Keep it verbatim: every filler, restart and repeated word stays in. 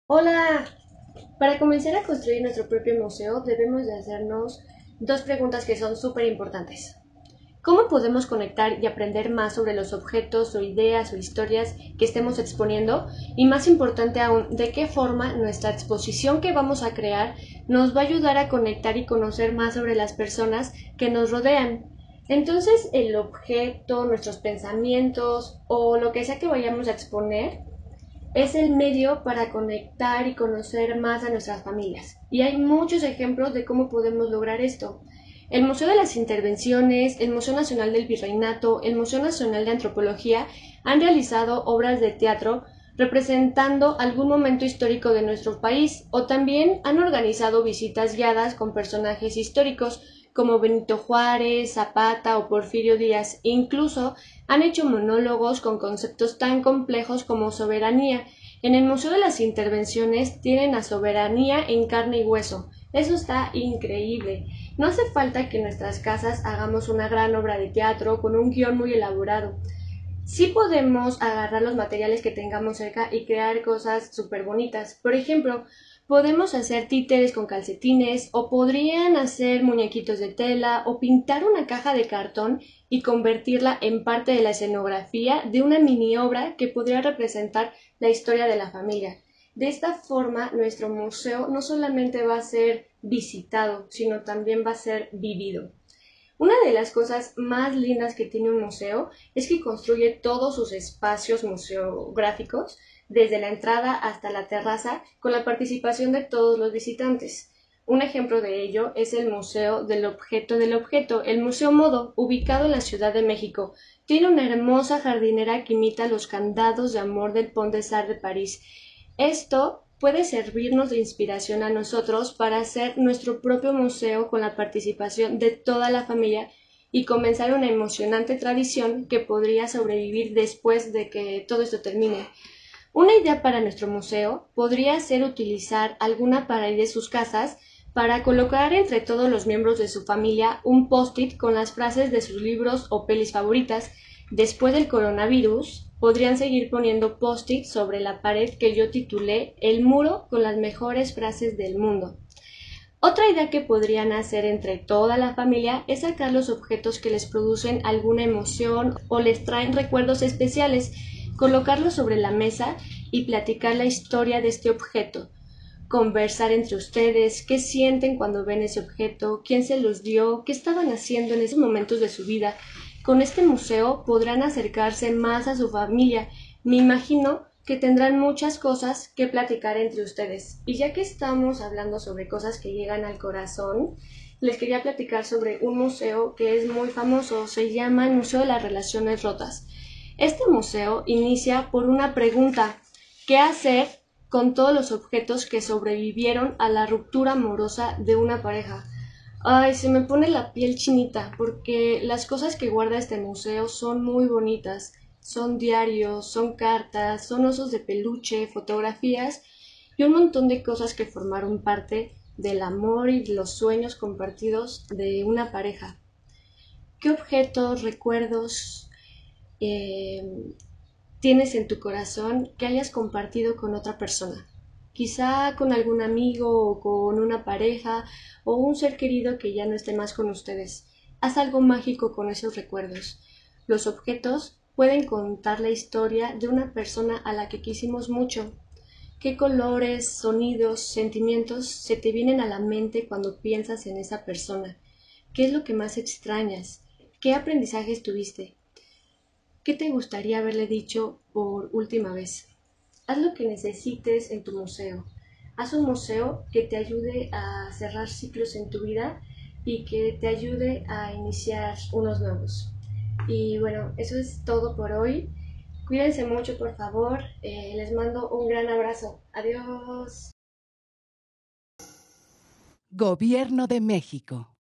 Hola, para comenzar a construir nuestro propio museo debemos de hacernos dos preguntas que son súper importantes. ¿Cómo podemos conectar y aprender más sobre los objetos o ideas o historias que estemos exponiendo? Y más importante aún, ¿de qué forma nuestra exposición que vamos a crear nos va a ayudar a conectar y conocer más sobre las personas que nos rodean? Entonces, el objeto, nuestros pensamientos o lo que sea que vayamos a exponer es el medio para conectar y conocer más a nuestras familias. Y hay muchos ejemplos de cómo podemos lograr esto. El Museo de las Intervenciones, el Museo Nacional del Virreinato, el Museo Nacional de Antropología han realizado obras de teatro representando algún momento histórico de nuestro país, o también han organizado visitas guiadas con personajes históricos como Benito Juárez, Zapata o Porfirio Díaz. Incluso han hecho monólogos con conceptos tan complejos como soberanía. En el Museo de las Intervenciones tienen a soberanía en carne y hueso. Eso está increíble. No hace falta que en nuestras casas hagamos una gran obra de teatro con un guión muy elaborado. Sí podemos agarrar los materiales que tengamos cerca y crear cosas súper bonitas. Por ejemplo, podemos hacer títeres con calcetines, o podrían hacer muñequitos de tela, o pintar una caja de cartón y convertirla en parte de la escenografía de una mini obra que podría representar la historia de la familia. De esta forma, nuestro museo no solamente va a ser visitado, sino también va a ser vivido. Una de las cosas más lindas que tiene un museo es que construye todos sus espacios museográficos, desde la entrada hasta la terraza, con la participación de todos los visitantes. Un ejemplo de ello es el Museo del Objeto del Objeto, el Museo Modo, ubicado en la Ciudad de México. Tiene una hermosa jardinera que imita los candados de amor del Pont des Arts de París. Esto puede servirnos de inspiración a nosotros para hacer nuestro propio museo con la participación de toda la familia y comenzar una emocionante tradición que podría sobrevivir después de que todo esto termine. Una idea para nuestro museo podría ser utilizar alguna pared de sus casas para colocar entre todos los miembros de su familia un post-it con las frases de sus libros o pelis favoritas. Después del coronavirus, podrían seguir poniendo post-it sobre la pared que yo titulé El muro con las mejores frases del mundo. Otra idea que podrían hacer entre toda la familia es sacar los objetos que les producen alguna emoción o les traen recuerdos especiales, colocarlos sobre la mesa y platicar la historia de este objeto. Conversar entre ustedes, qué sienten cuando ven ese objeto, quién se los dio, qué estaban haciendo en esos momentos de su vida. Con este museo podrán acercarse más a su familia. Me imagino que tendrán muchas cosas que platicar entre ustedes. Y ya que estamos hablando sobre cosas que llegan al corazón, les quería platicar sobre un museo que es muy famoso. Se llama el Museo de las Relaciones Rotas. Este museo inicia por una pregunta: ¿qué hacer con todos los objetos que sobrevivieron a la ruptura amorosa de una pareja? Ay, se me pone la piel chinita porque las cosas que guarda este museo son muy bonitas. Son diarios, son cartas, son osos de peluche, fotografías y un montón de cosas que formaron parte del amor y los sueños compartidos de una pareja. ¿Qué objetos, recuerdos eh, tienes en tu corazón que hayas compartido con otra persona? Quizá con algún amigo o con una pareja o un ser querido que ya no esté más con ustedes. Haz algo mágico con esos recuerdos. Los objetos pueden contar la historia de una persona a la que quisimos mucho. ¿Qué colores, sonidos, sentimientos se te vienen a la mente cuando piensas en esa persona? ¿Qué es lo que más extrañas? ¿Qué aprendizajes tuviste? ¿Qué te gustaría haberle dicho por última vez? Haz lo que necesites en tu museo. Haz un museo que te ayude a cerrar ciclos en tu vida y que te ayude a iniciar unos nuevos. Y bueno, eso es todo por hoy. Cuídense mucho, por favor. Eh, les mando un gran abrazo. Adiós. Gobierno de México.